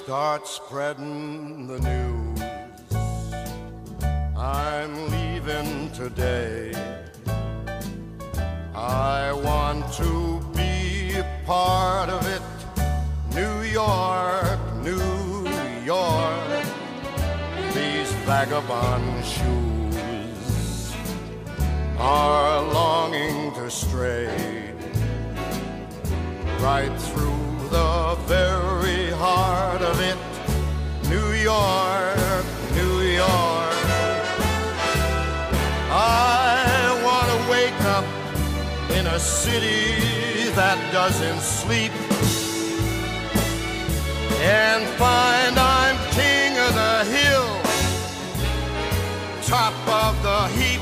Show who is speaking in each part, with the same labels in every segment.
Speaker 1: start spreading the news. I'm leaving today. I want to be a part of it. New York, New York, these vagabond shoes are longing to stray right through the very heart of it. New York, New York. I want to wake up in a city that doesn't sleep and find I'm king of the hill, top of the heap.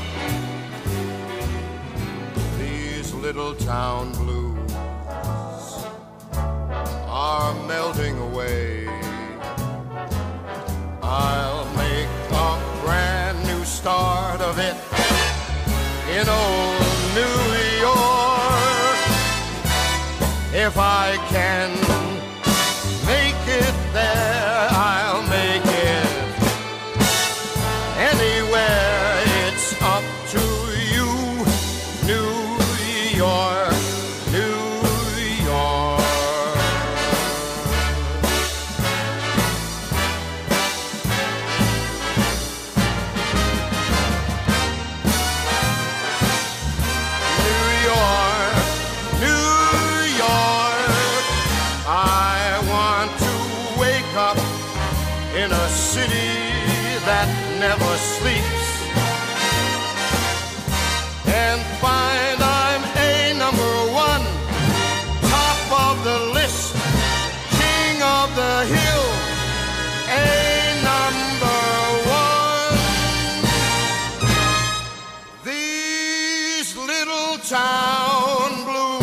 Speaker 1: These little town blues are melting away. I'll make a brand new start of it in old New York. If I can make it there, I'll make it anywhere. It's up to you, New York, New York. In a city that never sleeps and find I'm a number one, top of the list, king of the hill, a number one. These little town blues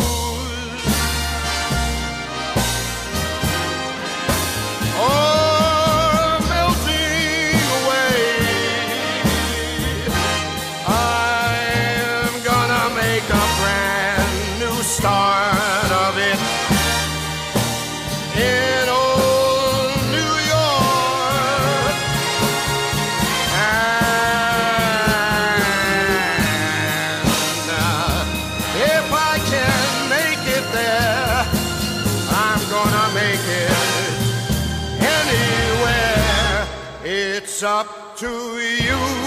Speaker 1: start of it in old New York. And if I can make it there, I'm gonna make it anywhere. It's up to you.